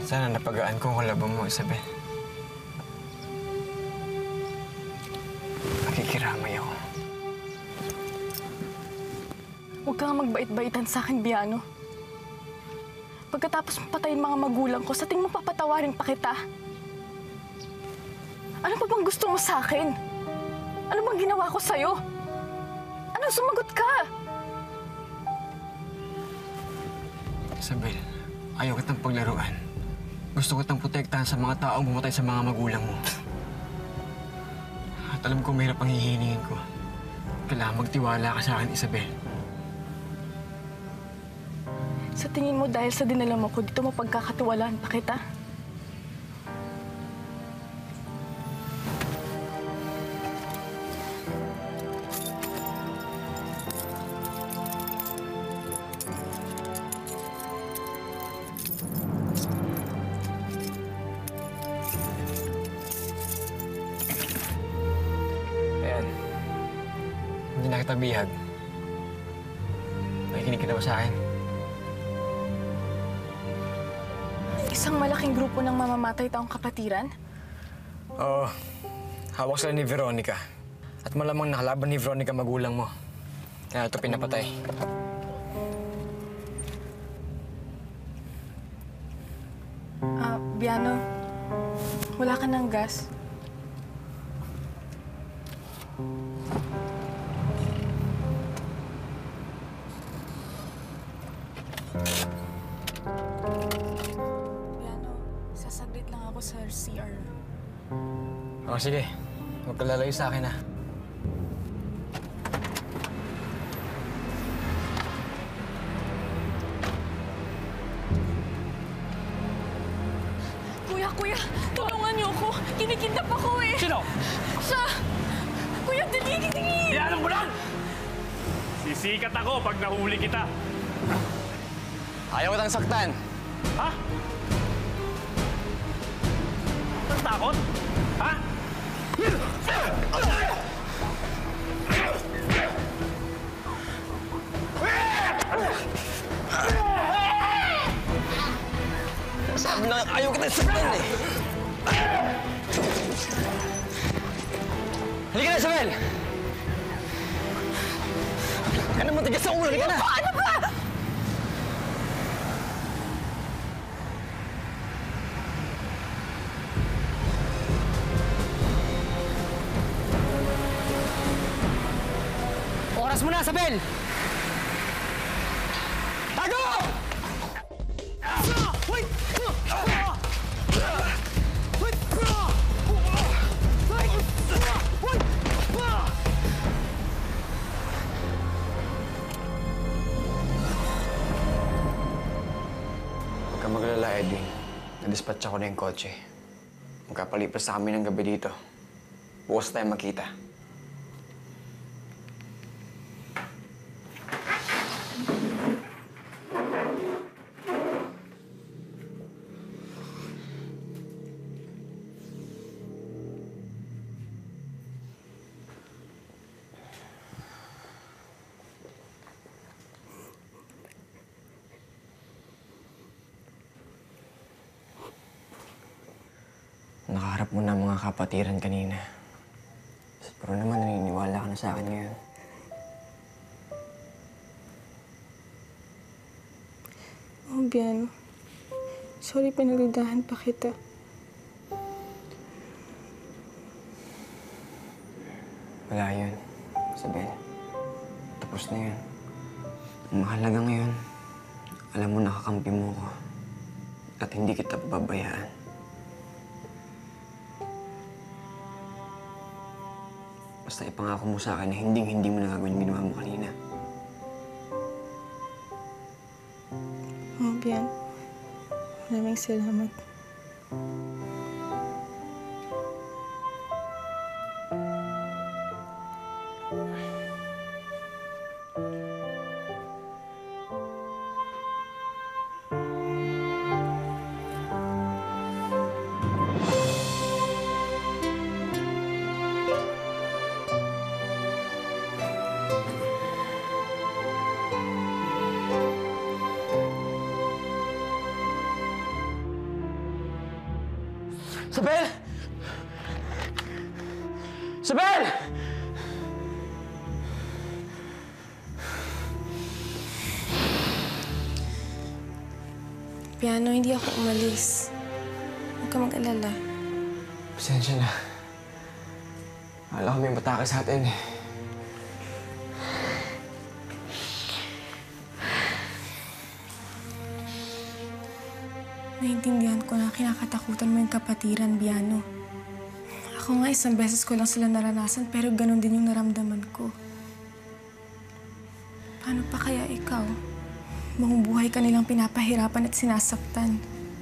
Sana napagaan ko ang kalaban mo, Isabel. Nakikiramay ako. Huwag kang magbait-baitan sa akin, Biano. Pagkatapos patayin mga magulang ko, sa tingin mo papatawarin pa kita? Ano pa bang gusto mo sa akin? Ano bang ginawa ko sa'yo? Ano, sumagot ka? Isabel, ayaw kitang paglaruan. Gusto kitang protektahan sa mga taong bumatay sa mga magulang mo. At alam ko mahirap ang hihingin ko. Kailangan magtiwala ka sa akin, Isabel. Sa tingin mo dahil sa dinala mo ko, dito mo pagkakatiwalaan pa kita? Ayan. Hindi na kita bihag. Nakikinig ka na ba sa akin? Isang malaking grupo ng mamamatay taong kapatiran? Oo. Hawak sila ni Veronica. At malamang nakalaban ni Veronica magulang mo. Kaya ito pinapatay. Biano, wala ka ng gas. Biano, sasaglit lang ako sa CR. O sige. Huwag ka lalayo sa akin, ha? Kuya, tulungan niyo ako. Kinikidnap ako eh. Sino? Siya! Kuya, dali! Alam mo lang! Sisikat ako pag nahuli kita. Ayaw kitang saktan. Ha? Takot? Ha? Sabi na ayaw kitang saktan, eh. Halika na, Isabel! Ka na matigas sa ulo, halika na! Ano ba? Oras mo na, Isabel! Tago! Huwag kang maglala, Edwin. Na-dispatch ako na yung kotse. Magkapalipas na kami ng gabi dito. Bukas tayo magkita. Nakaharap mo na ang mga kapatiran kanina. Pero naman naniniwala ka na sa akin ngayon. Oh, Biano. Sorry, pinagdudahan pa kita. Wala yun, Isabel. Tapos na yun. Ang mahalaga ngayon, alam mo nakakampi mo ko. At hindi kita pababayaan. Basta ipangako mo sa akin na hindi mo nagagawin yung ginawa mo kanina. Oh, Biano. Maraming salamat. Isabel! Isabel! Piano, hindi ako umalis. Huwag ka mag-alala. Pasensya na. Akala ko may matake sa atin eh. Naiintindihan ko na kinakatakutan mo yung kapatiran, Biano. Ako nga, isang beses ko lang sila naranasan, pero ganun din yung naramdaman ko. Paano pa kaya ikaw? Buong buhay ka nilang pinapahirapan at sinasaktan.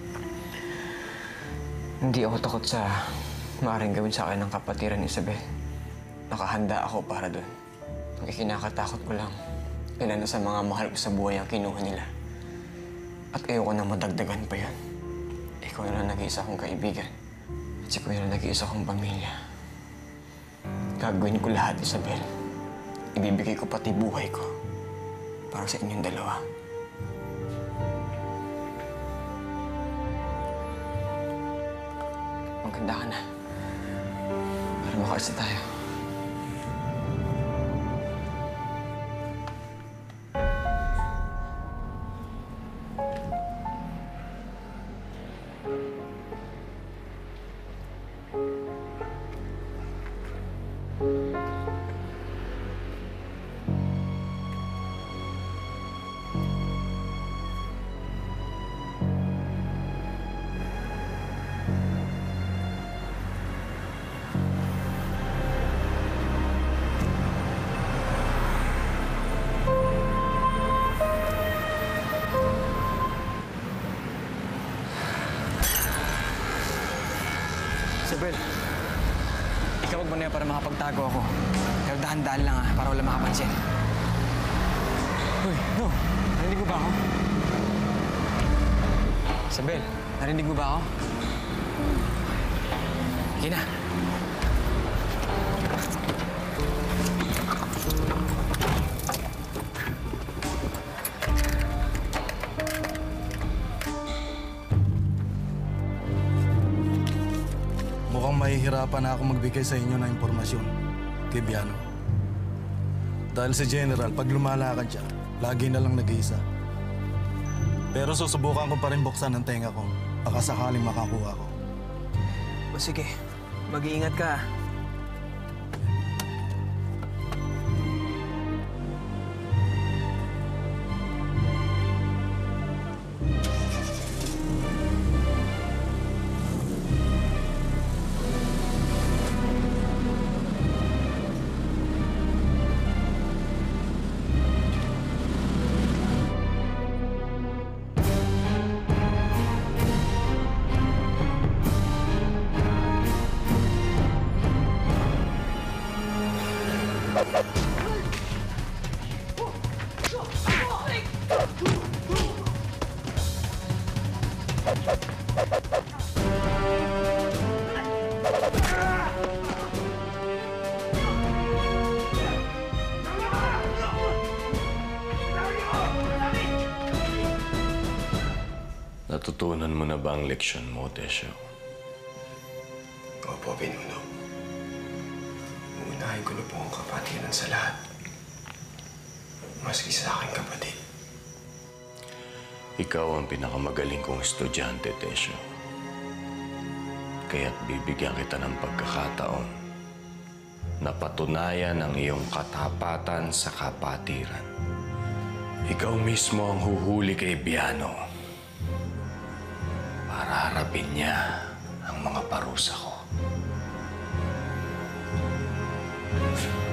Hindi ako takot sa maaaring gawin sa akin ng kapatiran ni Isabel. Nakahanda ako para doon. Ang ikinakatakot ko lang, ilan na sa mga mahal ko sa buhay ang kinuha nila. At ayoko na madagdagan pa yan. Ikaw na lang nag-iisa kong kaibigan. At si Kuya na nag-iisa kong pamilya. Gagawin ko lahat, Isabel. Ibibigay ko pati buhay ko para sa inyong dalawa. Maganda ka na. Para makaalis na tayo. Isabel, ikawag mo na yan para makapagtago ako. Pero dahan-dahan lang para wala makapansin. Uy, no! Narinig mo ba ako? Isabel, narinig mo ba ako? Sige na. Mukhang mahihirapan na ako magbigay sa inyo ng impormasyon kay Biano. Dahil si General, pag lumalakad siya, lagi na lang nag-iisa. Pero susubukan ko pa rin buksan ang tenga ko. Baka sakaling makakuha ko. O sige, mag-iingat ka. Natutunan mo na ba ang leksyon mo, Tesyo? Opo, Pinuno. Uunahin ko na po ang kapatiran sa lahat. Maski sa aking kapatid. Ikaw ang pinakamagaling kong estudyante, Tesyo. Kaya't bibigyan kita ng pagkakataon na patunayan ang iyong katapatan sa kapatiran. Ikaw mismo ang huhuli kay Biano para harapin niya ang mga parusa ko.